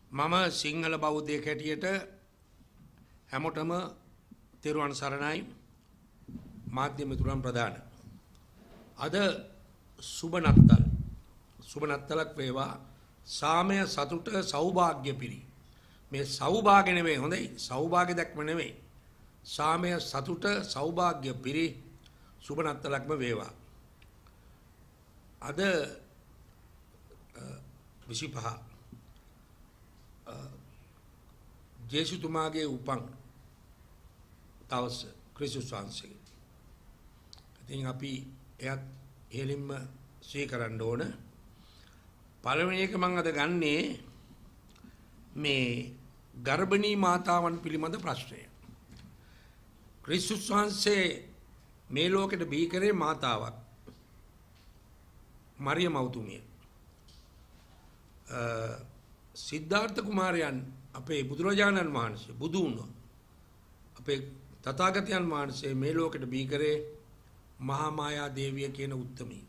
මම සිංහල බෞද්ධයෙක් හැටියට හැමෝටම තෙරුවන් සරණයි මාධ්‍ය මිතුරන් ප්‍රදාන. අද සුබ නත්තලක් වේවා සාමය සතුට සෞභාග්‍ය පිරි. මේ සෞභාග්‍ය නෙවෙයි හොඳයි සෞභාග්‍ය දැක්ම නෙවෙයි. සාමය සතුට සෞභාග්‍ය පිරි සුබ නත්තලක්ම වේවා. අද 25 ජේසුතුමාගේ උපන් දවස ක්‍රිස්තුස් වහන්සේගේ. ඉතින් අපි එයත් ඉහළින්ම ස්වීකරන්න ඕන. පළවෙනි එක මම අද ගන්නේ මේ ගර්භණී මාතාවන් පිළිබඳ ප්‍රශ්නය. ක්‍රිස්තුස් වහන්සේ මේ ලෝකෙට බිහි කරේ මාතාවක්. මරියම් මව්තුමිය. සිද්ධාර්ථ කුමාරයන් අපේ බුදුරජාණන් වහන්සේ බුදු වුණා. අපේ තථාගතයන් වහන්සේ මේ ලෝකෙට බිහි කරේ මහා මායා දේවිය කියන උත්තමී.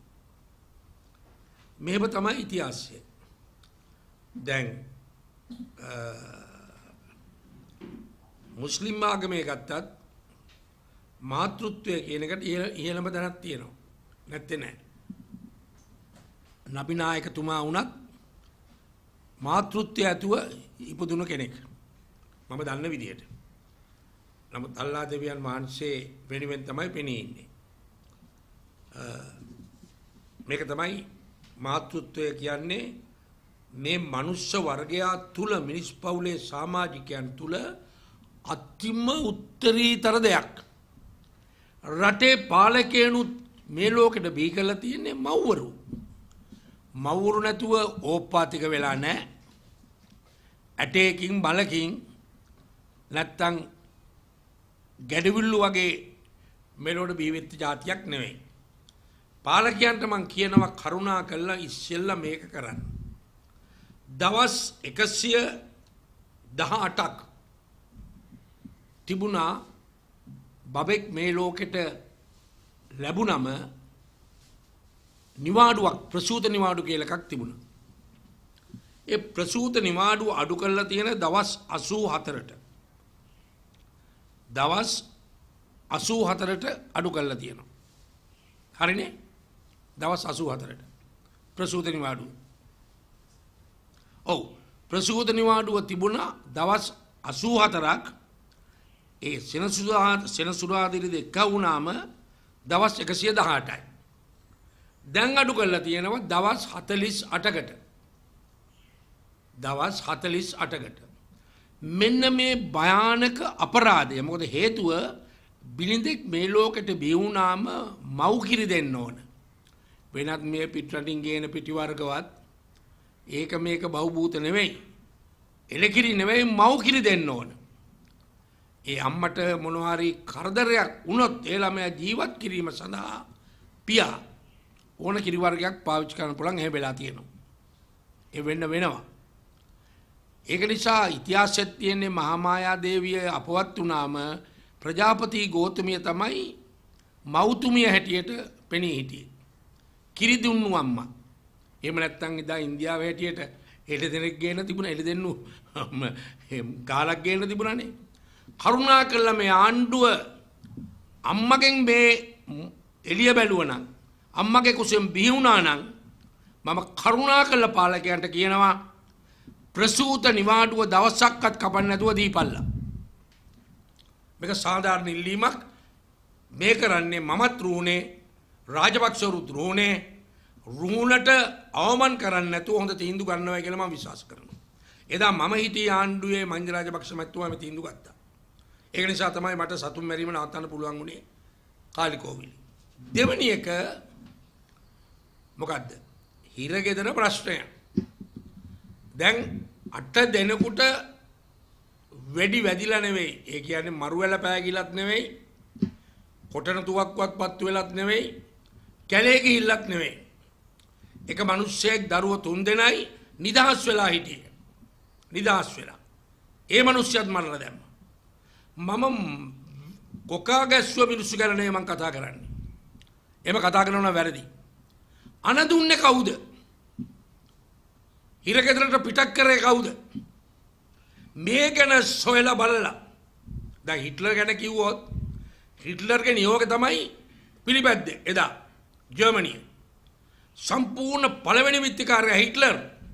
මේව තමයි ඉතිහාසය. දැන් මුස්ලිම් ආගමේ ගත්තත් මාතෘත්වය කියන එකට ඉහළම තැනක් තියෙනවා. නැත්තේ නෑ. නබි නායකතුමා වුණත් මාතෘත්වය ඇතුව ඉපදුණු කෙනෙක්. මම දන්න විදියට. නමුත් අල්ලා දෙවියන් වහන්සේ වෙනුවෙන් තමයි පෙනී ඉන්නේ. මේක තමයි මාතෘත්වය කියන්නේ මේ මනුෂ්‍ය වර්ගයා තුල මිනිස් පවුලේ සමාජිකයන් තුල අතිම උත්තරීතර දෙයක්. රටේ පාලකයනුත් මේ ලෝකෙට බිහි කරලා තියෙන්නේ මව්වරු. මව්වරු නැතුව ඕප්පාතික වෙලා නැහැ. ඇටයකින් බලකින් නැත්තම් ගැඩවිල්ලු වගේ මෙලොවට බිහි වෙච්ච જાතියක් නෙවෙයි. පාලකයන්ට මං කියනවා කරුණා කළා ඉස්සෙල්ලා මේක කරන්න. දවස් 118ක් තිබුණා බබෙක් මේ ලෝකෙට ලැබුණම නිවාඩුවක් ප්‍රසූත නිවාඩු කියලා එකක් තිබුණා. ඒ ප්‍රසූත නිවාඩුව අඩු කරලා තියෙන දවස් 84ට. දවස් 84ට අඩු කරලා තියෙනවා. හරිනේ? දවස් 84ට ප්‍රසූත නිවාඩුව. ඔව් ප්‍රසූත නිවාඩුව තිබුණා දවස් 84ක්. ඒ සෙනසුරාදා දෙක වුණාම දවස් 118යි. දැන් අඩු කරලා තියෙනවා දවස් 48කට. දවස් 48කට. මෙන්න මේ භයානක අපරාධය. මොකද හේතුව බිලින්දෙක් මේ ලෝකෙට බිහි වුණාම මව් කිරි දෙන්න ඕන. වෙනත් මේ පිටරටින් ගේන පිටි වර්ගවත් ඒක මේක බහූබූත නෙවෙයි. එලකිරි නෙවෙයි මව් කිරි දෙන්න ඕන. ඒ අම්මට මොනවා හරි කරදරයක් වුණොත් ඒ ළමයා ජීවත් කිරීම සඳහා පියා ඕන කිරි වර්ගයක් පාවිච්චි කරන්න පුළුවන්. එහෙම වෙලා තියෙනවා. ඒ වෙනවා. ඒක නිසා ඉතිහාසයේ තියෙන්නේ මහා මායා දේවිය අපවත් වුණාම ප්‍රජාපති ගෝතමිය තමයි මෞතුමිය හැටියට පෙනී හිටියේ. කිරි දුන්නු අම්මා. එහෙම නැත්නම් ඉදා ඉන්දියාවේ හැටියට හෙළ දෙනෙක් ගේන තිබුණා. හෙළ දෙන්නු ගාලක් ගේන තිබුණානේ. කරුණා කළා මේ ආණ්ඩුව අම්මගෙන් මේ එළිය බැලුවනම් අම්මගේ කුසෙන් බිහි වුණා නම් මම කරුණා කළා පාලකයන්ට කියනවා ප්‍රසූත නිවාඩුව දවසක්වත් කපන්න නැතුව දීපල්ලා. මේක සාධාරණ ඉල්ලීමක්. මේ කරන්නේ මමත් රුහුණේ රාජපක්ෂවරුත් රුහුණේ රුහුණට අවමන් කරන්නේ නැතුව හොඳ තීන්දුව ගන්නවා කියලා මම විශ්වාස කරනවා. එදා මම හිටියේ ආණ්ඩුවේ මහින්ද රාජපක්ෂ මැතිතුමා මේ තීන්දුව ගත්තා. ඒක නිසා තමයි මට සතුන් මැරීම නවත්තන්න පුළුවන් වුණේ කාලිකෝවිලි. දෙවෙනි එක මොකද්ද? හිරගෙදර ප්‍රශ්නය. දැන් 8 දෙනෙකුට වෙඩි වැදිලා නෙවෙයි. ඒ කියන්නේ මරුවැල පෑගිලත් නෙවෙයි. කොටන තුවක්වත් පත්තු වෙලත් නෙවෙයි. කැලේ ගිහිල්ලත් නෙවෙයි. එක මිනිස්සෙක් දරුවෝ 3 දෙනයි නිදහස් වෙලා හිටියේ. නිදහස් වෙලා. ඒ මිනිස්සයත් මරලා දැම්මා. මම කොකා ගැස්සුව මිනිස්සු ගැන නෙවෙයි මම කතා කරන්නේ. එහෙම කතා කරනවා වැරදි. අන දුන්නේ කවුද? හිරගෙදරට පිටක් කරේ කවුද? මේ ගැන සොයලා බලලා දැන් හිට්ලර් ගැන කිව්වොත් හිට්ලර්ගේ නියෝගය තමයි පිළිපැද්දේ එදා ජර්මනිය සම්පූර්ණ පළවෙනි විත්තිකාරයා හිට්ලර්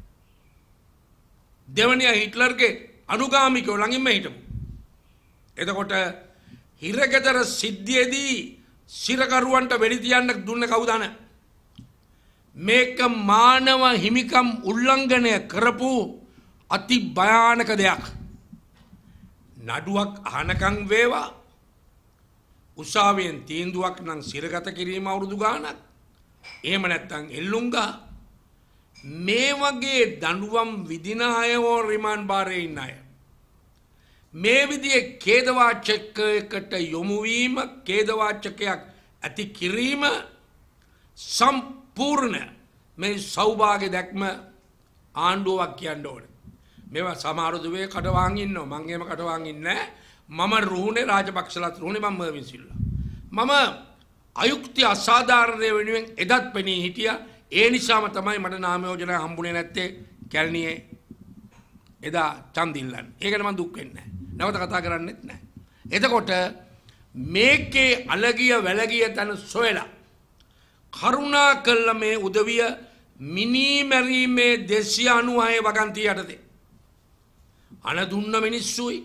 දෙවනියා හිට්ලර්ගේ අනුගාමිකයෝ ළඟින්ම හිටපු එතකොට හිරගෙදර සිද්ධියේදී සිරකරුවන්ට වෙඩි තියන්න දුන්න කවුද අන මේක මානව හිමිකම් උල්ලංඝනය කරපු අති භයානක දෙයක් නඩුවක් අහනකම් වේවා උසාවියෙන් තීන්දුවක් නම් සිරගත කිරීම අවුරුදු ගාණක් එහෙම නැත්නම් එල්ලුංගා මේ වගේ දඬුවම් විදින අයව රිමාන්ඩ් බාරේ ඉන්න අය මේ විදිහේ ඛේදවාචකයකට යොමු වීම ඛේදවාචකයක් ඇති කිරීම සම්පූර්ණ මේ සෞභාග්‍ය දැක්ම ආණ්ඩුවක් කියන්න ඕනේ මේවා සමහර දුවේ කඩවාන් ඉන්නවා මං එහෙම කඩවාන් ඉන්නේ මම රුහුණේ රාජපක්ෂලාත් රුහුණේ මම විසිරලා මම අයුක්ති අසාධාරණය වෙනුවෙන් එදත් පෙනී හිටියා ඒ නිසාම තමයි මට නාම යෝජනා හම්බුනේ නැත්තේ කැලණියේ එදා චන්දිල්ලන් ඒකට මම දුක් වෙන්නේ නැහැ නැවත කතා කරන්නෙත් නැහැ එතකොට මේකේ අලගිය වැලගිය තන සොයලා කරුණා කළ මේ උදවිය මිනී මැරීමේ 296 වගන්තිය යටතේ අන දුන්න මිනිස්සුයි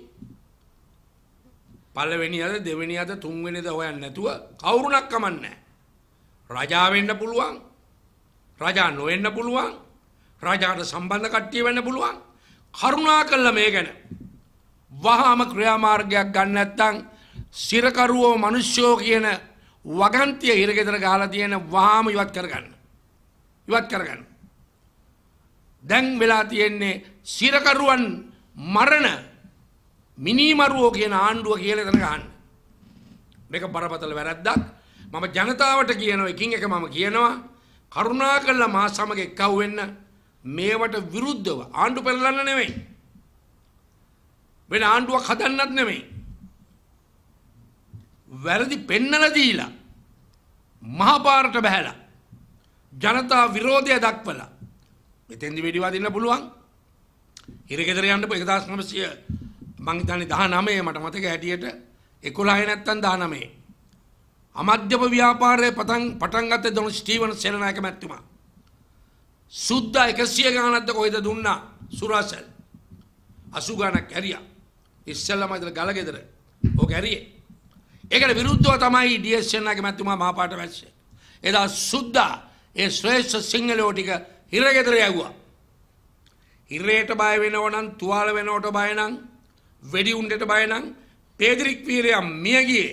පළවෙනි අද දෙවෙනි අද තුන්වෙනිද හොයන්නේ නැතුව කවුරුණක් කමන්නේ රජා වෙන්න පුළුවන් රජා නොවෙන්න පුළුවන් රජාට සම්බන්ධ කට්ටිය වෙන්න පුළුවන් කරුණා කළා මේ ගැන වහාම ක්‍රියාමාර්ගයක් ගන්න නැත්නම් සිරකරුවෝ මිනිස්සෝ කියන වගන්තිය හිරගෙදර ගහලා තියෙන වහාම ඉවත් කරගන්න දැන් වෙලා තියෙන්නේ සිරකරුවන් මරණ මිනිමරුවෝ කියන ආණ්ඩුව කියලා එතන ගන්න මේක බරපතල වැරද්දක් මම ජනතාවට කියනවා එකින් එක මම කියනවා කරුණාකරලා මා සමග එක්කව වෙන්න මේවට විරුද්ධව ආණ්ඩු පෙරලන්න නෙමෙයි වෙන ආණ්ඩුවක් හදන්නත් නෙමෙයි වැරදි පෙන්නලා දීලා මහපාරට බහැලා ජනතා විරෝධය දක්වලා මෙතෙන්දි වෙඩි වදින්න පුළුවන් හිරගෙදර යන්න 1900 මං හිතන්නේ 19 මට මතක හැටියට 11 නැත්තම් 19 අමධ්‍යම ව්‍යාපාරයේ පටන් ගත්තේ දොන ස්ටීවන් සෙනනායක මැතිතුමා සුද්දා 100 ගානක්ද කොහෙද දුන්නා සුරාසල් 80 ගානක් ඇරියා ඉස්සෙල්ලාම ඉතල ගලගෙදර ඕක ඇරියේ ඒකට විරුද්ධව තමයි ඩීඑස් සෙනනායක මැතිතුමා මහපාට වැස්සේ එදා සුද්දා ඒ ශ්‍රේෂ්ඨ සිංහලෝ ටික හිරගෙදර යවුවා හිරේට බය වෙනව නම් තුවාල වෙනවට බය නම් වෙඩි උණ්ඩට බය නම් පේද්‍රික් වීරයා මිය ගියේ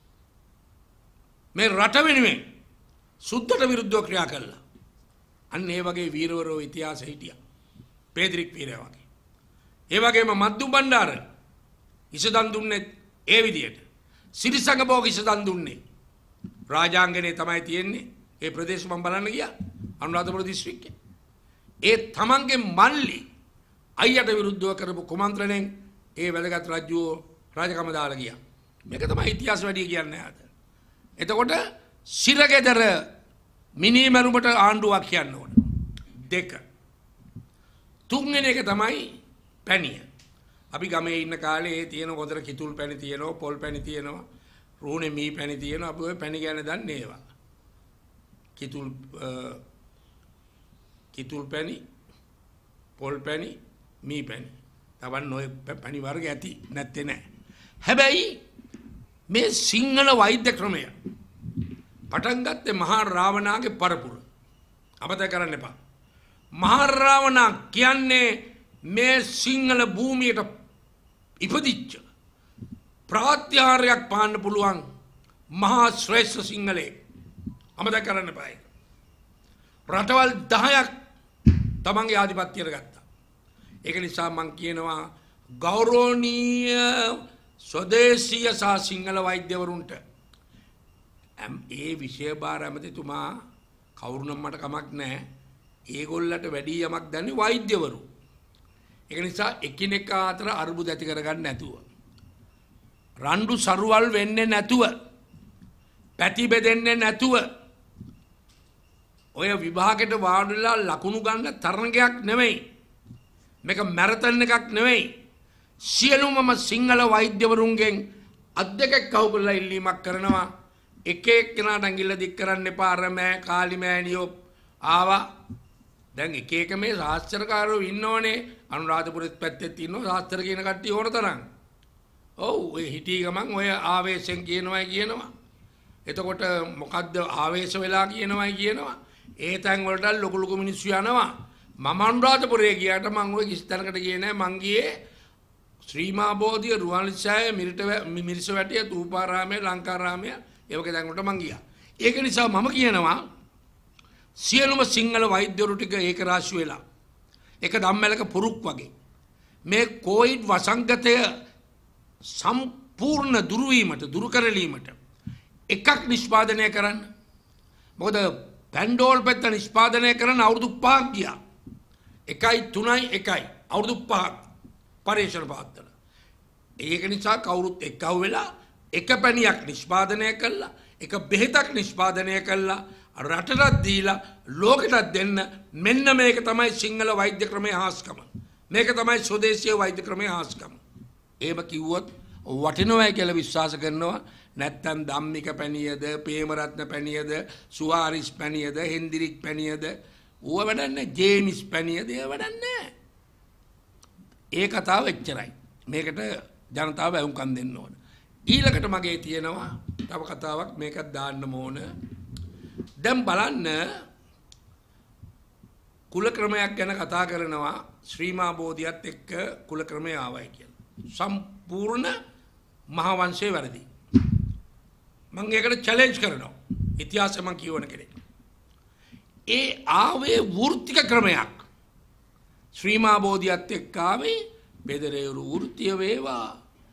මේ රට වෙනුවෙන් සුද්දට විරුද්ධව ක්‍රියා කළා අන්න ඒ වගේ වීරවරෝ ඉතිහාසෙ හිටියා පේද්‍රික් වීරයා වගේ ඒ වගේම මද්දු බණ්ඩාර ඉසදන් දුන්නේ ඒ විදියට සිරිසංග බෝග ඉසදන් දුන්නේ රාජාංගනේ තමයි තියෙන්නේ ඒ ප්‍රදේශ මම බලන්න ගියා අනුරාධපුර දිස්ත්‍රික්කේ ඒ තමන්ගේ මල්ලි අයියට විරුද්ධව කරපු කුමන්ත්‍රණයෙන් ඒ වැදගත් රජුව රාජකම දාලා ගියා මේක තමයි ඉතිහාස වැඩි කියන්නේ ආද එතකොට සිරගෙදර මිනිමරුමට ආණ්ඩුවක් කියන්න ඕන දෙක තුන්වෙනි එක තමයි පැණිය අපි ගමේ ඉන්න කාලේ ඒ තියෙන ගොඩර කිතුල් පැණි තියෙනවා පොල් පැණි තියෙනවා රුහුණේ මී පැණි තියෙනවා අපි ඔය පැණි ගැන දන්නේ ඒවා කිතුල් පැණි පොල් පැණි මී පැණි තවන් ඔය පැණි වර්ග ඇති නැත්තේ නෑ හැබැයි මේ සිංහල වෛද්‍ය ක්‍රමය පටන් ගත්තේ මහා රාවණාගේ පරපුර අමතක කරන්න එපා මහා රාවණා කියන්නේ මේ සිංහල භූමියට ඉපදිච්ච ප්‍රාත්‍යාරයක් පාන්න පුළුවන් මහා ශ්‍රේෂ්ඨ සිංහලේ අමතක කරන්න එපා රටවල් 10ක් තමන්ගේ ආධිපත්‍යයට ගත්තා ඒක නිසා මම කියනවා ගෞරවනීය ස්වදේශීය සහ සිංහල වෛද්‍යවරුන්ට ඒ විෂය භාර ඇමතිතුමා කවුරුනම් මට කමක් නැහැ ඒගොල්ලන්ට වැඩි යමක් දන්නේ වෛද්‍යවරු ඒක නිසා එකිනෙකා අතර අරුබුද ඇති කරගන්න නැතුව රණ්ඩු සරුවල් වෙන්නේ නැතුව පැති බෙදෙන්නේ නැතුව ඔය විභාගයට වාඩිලා ලකුණු ගන්න තරඟයක් නෙමෙයි මේක මැරතන් එකක් නෙමෙයි සියලුමම සිංහල වෛද්‍යවරුන්ගෙන් අද්දකක් කවු කරලා ඉල්ලීමක් කරනවා එක එක්කෙනාට ඇඟිල්ල දික් කරන්න එපා අර මෑ කාලි මෑණියෝ ආවා දැන් එක එක මේ ශාස්ත්‍රකාරයෝ ඉන්නෝනේ අනුරාධපුරෙත් පැත්තෙත් ඉන්නවා ශාස්ත්‍ර කියන කට්ටිය ඕන තරම් ඔව් ඔය හිටී ගමන් ඔය ආවේශයෙන් කියනවා එතකොට මොකද්ද ආවේශ වෙලා කියනවා ඒ තැන් වලට ලොකු මිනිස්සු යනවා මම අනුරාධපුරේ ගියාට මම ඔය කිසි තැනකට ගියේ නෑ මං ගියේ ශ්‍රී මහා බෝධිය රුවන්වැලිසෑය මිරිසවැටිය තූපාරාමය ලංකාරාමය ඒ වගේ තැන් වලට මං ගියා ඒක නිසා මම කියනවා සියලුම සිංහල වෛද්‍යවරු ටික ඒක රාශි වෙලා එක ධම්මැලක පුරුක් වගේ මේ කොවිඩ් වසංගතය සම්පූර්ණ දුරු කරලීමට එකක් නිෂ්පාදනය කරන්න මොකද පැන්ඩෝල් පැත්ත නිෂ්පාදනය කරන්න අවුරුදු 5ක් ගියා 1යි 3යි 1යි අවුරුදු 5ක් පරීක්ෂණ පාත්තල ඒක නිසා කවුරුත් එක්කව වෙලා එක පැණියක් නිෂ්පාදනය කළා එක බෙහෙතක් නිෂ්පාදනය කළා රටටත් දීලා ලෝකෙටත් දෙන්න මෙන්න මේක තමයි සිංහල වෛද්‍ය ක්‍රමයේ හාස්කම මේක තමයි ස්වදේශීය වෛද්‍ය ක්‍රමයේ හාස්කම එහෙම කිව්වොත් වටිනවයි කියලා විශ්වාස කරනවා නැත්තම් ධම්මික පැණියද ප්‍රේමරත්න පැණියද සුවාරිස් පැණියද හෙන්දිරික් පැණියද ඌව වැඩන්නේ ජේමිස් පැණියද ඒව වැඩන්නේ ඒ කතාව එච්චරයි මේකට ජනතාව වුන්කම් දෙන්න ඕන ඊළඟට මගේ තියෙනවා තව කතාවක් මේකත් දාන්න ඕන දැන් බලන්න කුල ක්‍රමයක් ගැන කතා කරනවා ශ්‍රී මහා බෝධියත් එක්ක කුල ක්‍රමය ආවයි කියලා සම්පූර්ණ මහා වංශයේ වැරදි මම ඒකට චැලෙන්ජ් කරනවා ඉතිහාසය මම කියවන කෙනෙක් ඒ ආවේ වෘත්තික ක්‍රමයක් ශ්‍රී මහා බෝධියත් එක්ක ආවේ බෙදරේරු වෘත්තිය වේවා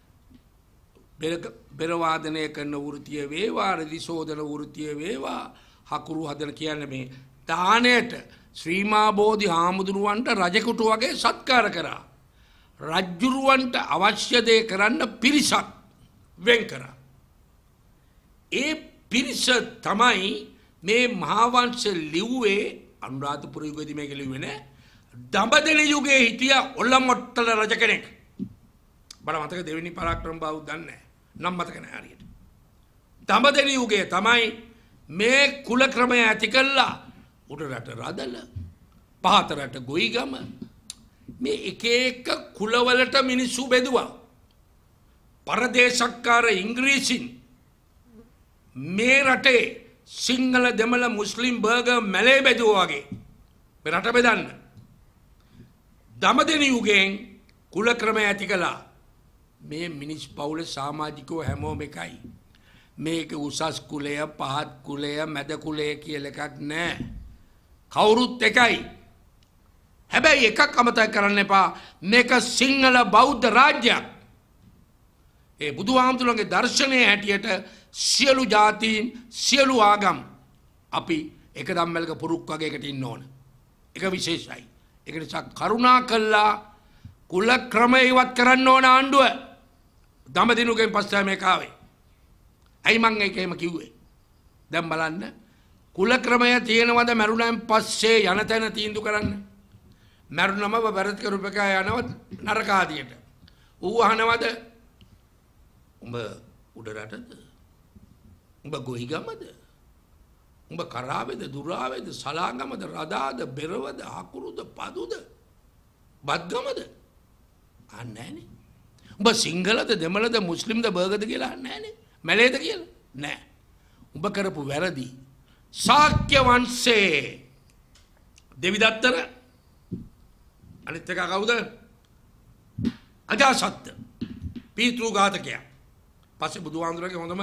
බෙර වාදනය කරන වෘත්තිය වේවා රදි සෝදන වෘත්තිය වේවා හකුරු හදන කියන්නේ මේ දාණයට ශ්‍රී මහා බෝධි හාමුදුරුවන්ට රජකුට වගේ සත්කාර කරා රජුරුවන්ට අවශ්‍ය දේ කරන්න පිරිසක් වෙන් කරා ඒ පිරිස තමයි මේ මහා වංශ ලිව්වේ අනුරාධපුර යුගයේදී මේක ලිව්වේ නෑ දඹදෙන යුගයේ හිටිය ඔල්ලමොට්ටල රජ කෙනෙක් බල මතක දෙවෙනි පරාක්‍රම බාහු දන්නේ නම් මතක නෑ හරියට දඹදෙන යුගයේ තමයි මේ කුල ක්‍රමය ඇති කළා උඩරට රදල පහතරට ගොයිගම මේ එක එක කුලවලට මිනිස්සු බෙදුවා පරදේශක්කාර ඉංග්‍රීසින් මේ රටේ සිංහල දෙමළ මුස්ලිම් බර්ගර් මැලේ බෙදුවා වගේ මේ රට බෙදන්න දඹදෙන යුගයෙන් කුල ක්‍රමය ඇති කළා මේ මිනිස් පවුල සමාජිකව හැමෝම එකයි මේක උසස් කුලය පහත් කුලය මැද කුලය කියලා එකක් නැහැ කවුරුත් එකයි හැබැයි එකක් අමතක කරන්න එපා මේක සිංහල බෞද්ධ රාජ්‍යයක් ඒ බුදුහාමුදුරන්ගේ දර්ශනය හැටියට සියලු ජාතීන් සියලු ආගම් අපි එක ධම්මලක පුරුක් වගේ එකට ඉන්න ඕන ඒක විශේෂයි ඒක නිසා කරුණා කළා කුල ක්‍රමය ඉවත් කරන්න ඕන ආණ්ඩුව දඹදිනුගෙන් පස්සේ මේක ආවේ ඇයි මං ඒක එහෙම කිව්වේ දැන් බලන්න කුල ක්‍රමය තියෙනවද මරුණන් පස්සේ යන තැන තීන්දුව කරන්න මරුණම බරත් කරුපකා යනවද නරකාදියට ඌ අහනවද උඹ උඩ රටද උඹ ගොහිගමද උඹ කරාවේද දුරාවේද සලාගමද රදාද බෙරවද අකුරුද පදුද බද්ගමද අහන්නේ නෑනේ උඹ සිංහලද දෙමළද මුස්ලිම්ද බර්ගර්ද කියලා අහන්නේ නෑනේ මැලේද කියලා නෑ උඹ කරපු වැරදි ශාක්‍ය වංශේ දෙවිදත්තර අනිත් එක කවුද අජාසත් පීතෘ ඝාතකයා පස්සේ බුදුහාමුදුරගේ හොඳම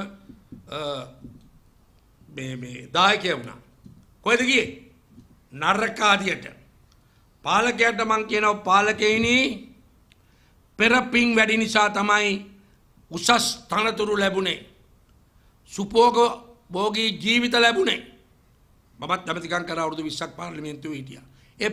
මේ දායකයා වුණා කොහෙද ගියේ නරකාදියට පාලකයාට මං කියනවා පාලකෙයිනි පෙරපින් වැඩි නිසා තමයි උසස් තනතුරු ලැබුණේ සුපෝග භෝගී ජීවිත ලැබුණේ මමත් දමතිකම් කරා අවුරුදු 20ක් පාර්ලිමේන්තුවේ හිටියා ඒ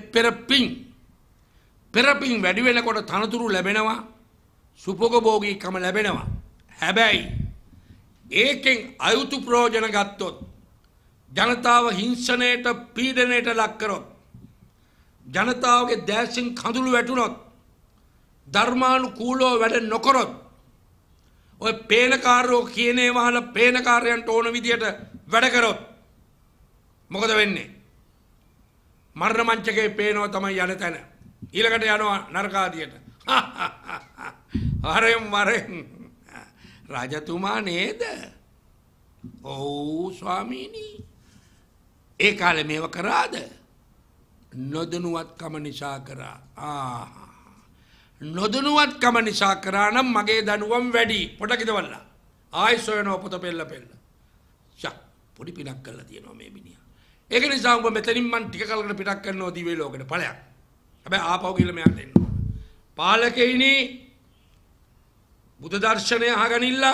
පෙරපින් වැඩි වෙනකොට තනතුරු ලැබෙනවා සුපෝග භෝගීකම ලැබෙනවා හැබැයි ඒකෙන් අයුතු ප්‍රයෝජන ගත්තොත් ජනතාව හිංසනයට පීඩනයට ලක් කරොත් ජනතාවගේ දැසින් කඳුළු වැටුනොත් ධර්මානුකූලව වැඩ නොකරොත් ඔය පේනකාරයෝ කියනේ වහලා පේනකාරයන්ට ඕන විදියට වැඩ කරොත් මොකද වෙන්නේ? මරණ මංචකේ පේනවා තමයි යන තැන. ඊළඟට යනවා නරකාදියට. වරෙන් රජතුමා නේද? ඔව් ස්වාමීනි. ඒ කාලේ මේව කරාද? නොදනුවත්කම නිසා කරා. නොදනුවත්කම නිසා කරා නම් මගේ දනුවම් වැඩි. පොඩ කිදවල්ලා. ආයි සොයනවා පොත පෙළ. පොඩි පිටක් කරලා තියෙනවා මේ මිනිහා. ඒක නිසා උඹ මෙතනින් මං ටික කලකට පිටක් කරනවා දිවේ ලෝකෙට ඵලයක්. හැබැයි ආපහු ගිහලා මෙයාට එන්න ඕන. පාලකෙයිනි බුද්ධ දර්ශනය අහගනින්න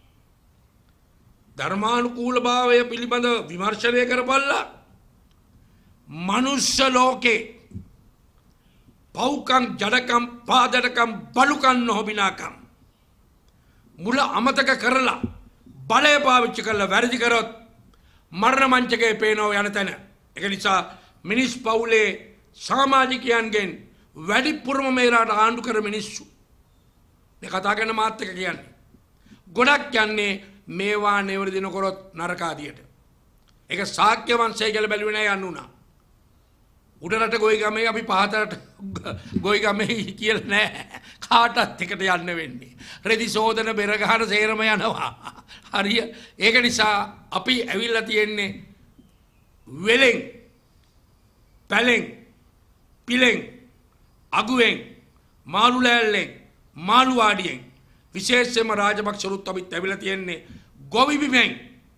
ධර්මානුකූලභාවය පිළිබඳ විමර්ශනය කරපල්ලා. මනුෂ්‍ය ලෝකේ පව්කම් ජඩකම් පාදඩකම් බලුකම් නොහොබිනාකම් මුල අමතක කරලා බලය පාවිච්චි කරලා වැරදි කරොත් මරණ මංචකේ පේනව යන තැන. ඒක නිසා මිනිස් පවුලේ සමාජිකයන්ගෙන් වැඩිපුරම මේලාට ආණ්ඩු කර මිනිස්සු මේ කතා කරන මාත් එක කියන්නේ ගොඩක් යන්නේ මේවා නිවැරදි නොකරොත් නරකාදියට. ඒක ශාක්‍ය වංශය කියලා බැලුවේ නෑ යන්නුනා. උඩරට ගොයිගමේ අපි පහතරට ගොයිගමේ කියලා නෑ. කාටත් එකට යන්න වෙන්නේ. රෙදි සෝදන බෙර ගහන සේරම යනවා. හරිය. ඒක නිසා අපි ඇවිල්ලා තියෙන්නේ වෙලෙන් පැලෙන් පිලෙන් අගුවෙන් මාළු ලෑල්ලෙන් මාළු වාඩියෙන් විශේෂයෙන්ම රාජපක්ෂරුත් අපිත් ඇවිල්ලා තියෙන්නේ ගොවි බිමෙන්.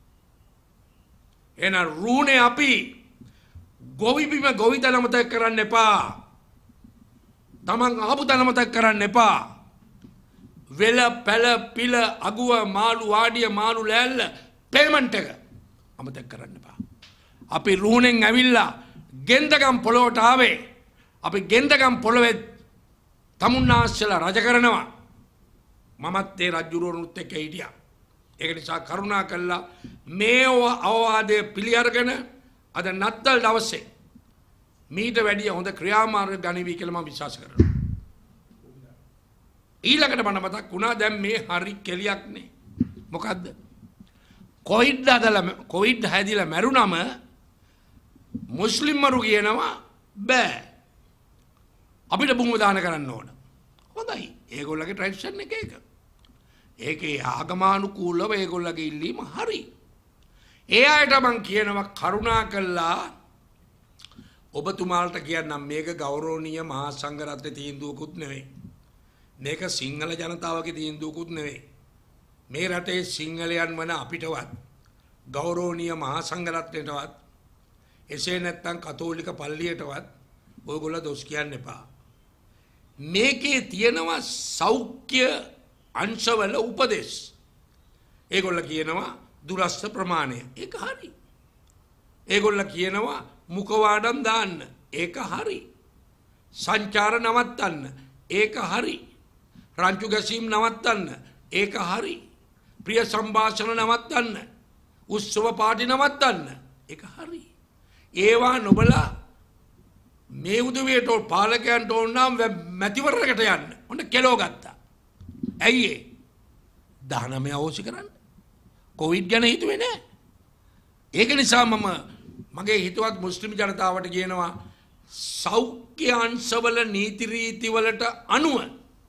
එන රුණේ අපි ගොවි බිම ගොවි තන මතක කරන්න එපා. තමන් ආපු තන මතක කරන්න එපා. වෙල පැල පිල අගුව මාළු වාඩිය මාළු ලෑල්ල පේමන්ට් එක අමතක කරන්න එපා. අපි රුණෙන් ඇවිල්ලා ගෙන්දගම් පොළොවට ආවේ. අපි ගෙන්දගම් පොළොවේ තමුන්නාස්සලා රජ කරනවා. මමත් ඒ රජුරුවනුත් එක්ක හිටියා. ඒක නිසා කරුණා කළා මේ අවවාදයේ පිළි අරගෙන අද නත්තල් දවසේ මීට වැඩිය හොඳ ක්‍රියාමාර්ග ගනිවි කියලා මම විශ්වාස කරනවා. ඊළඟට මම මතක් වුණා දැන් මේ හරි කෙලියක් නේ. මොකද්ද? කොවිඩ් හැදිලා මැරුණම මුස්ලිම්මරු කියනවා බෑ. අපිට බුම්ම දාන කරන්න ඕන. හොඳයි. ඒගොල්ලගේ ට්‍රැඩිෂන් එක ඒක. ඒකේ ආගමානුකූලව ඒගොල්ලගේ ඉල්ලීම හරි. ඒ අයට මං කියනවා කරුණා කළා ඔබතුමාලට කියන්නම් මේක ගෞරවනීය මහා සංඝරත්නයේ තීන්දුවකුත් නෙවෙයි. මේක සිංහල ජනතාවගේ තීන්දුවකුත් නෙවෙයි. මේ රටේ සිංහලයන් වන අපිටවත් ගෞරවනීය මහා සංඝරත්නයටවත් එසේ නැත්නම් කතෝලික පල්ලියටවත් ඔයගොල්ලෝ දොස් කියන්න එපා. මේකේ තියෙනවා සෞඛ්‍ය අංශවල උපදෙස්. ඒගොල්ලෝ කියනවා දුරස්ත ප්‍රමාණය. ඒක හරි. ඒගොල්ලෝ කියනවා මුඛවාඩම් දාන්න. ඒක හරි. සංචාර නවත්තන්න. ඒක හරි. රංචු ගැසීම් නවත්තන්න. ඒක හරි. ප්‍රිය සංഭാෂණ නවත්තන්න. උත්සව පාටි නවත්තන්න. ඒක හරි. ඒවා නොබලා මේ උදවියට පාලකයන්ට ඕන නම් මැතිවරණයකට යන්න. ඔන්න කෙලෝ ගත්තා. ඇයි ඒ? 19 අවශ්‍ය කරන්න. කොවිඩ් ගැන හිතුවේ නෑ. ඒක නිසා මගේ හිතවත් මුස්ලිම් ජනතාවට කියනවා සෞඛ්‍ය අංශවල නීති රීති වලට අනුව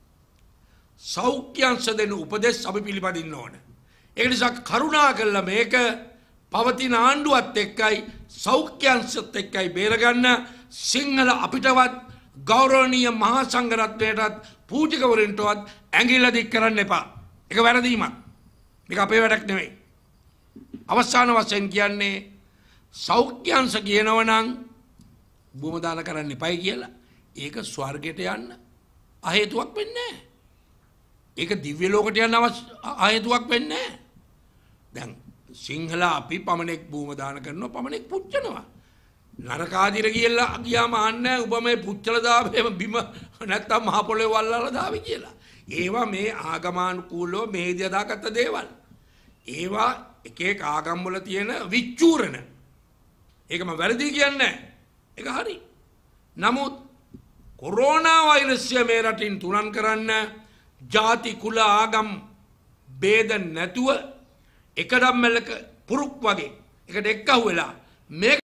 සෞඛ්‍ය අංශ දෙන උපදෙස් අපි පිළිපදින්න ඕන. ඒක නිසා කරුණා කළා මේක පවතින ආණ්ඩුවත් එක්කයි සෞඛ්‍ය අංශත් එක්කයි බේරගන්න සිංහල අපිටවත් ගෞරවනීය මහා සංඝරත්නයටත් පූජකවරුන්ටවත් ඇඟිල්ල දික් කරන්න එපා. ඒක වැරදීමක්. මේක අපේ වැඩක් නෙවෙයි. අවසාන වශයෙන් කියන්නේ සෞඛ්‍ය අංශ කියනවා නම් බුම දාන කරන්න එපයි කියලා. ඒක ස්වර්ගයට යන්න අහේතුවක් වෙන්නේ නැහැ. ඒක දිව්‍ය ලෝකයට යන්න අහේතුවක් වෙන්නේ නැහැ. දැන් සිංහල අපි පමණෙක් බුම දාන කරනවා පමණෙක් පුච්චනවා. නරකාදිර කියලා ගියාම අහන්නේ ඔබ මේ පුච්චලා දාවේ බිම නැත්තම් මහ පොළොවේ වල්ලාලා දාවි කියලා. ඒවා මේ ආගමානුකූලව මේදියා දාගත්ත දේවල්. ඒවා එක එක ආගම් වල තියෙන විචූරණ. ඒකම වැරදි කියන්නේ නැහැ. ඒක හරි. නමුත් කොරෝනා වෛරසය මේ රටින් තුරන් කරන්න ಜಾති කුල ආගම් ભેද නැතුව එක ධම්මලක පුරුක් වගේ එකට එක්කහුව වෙලා මේ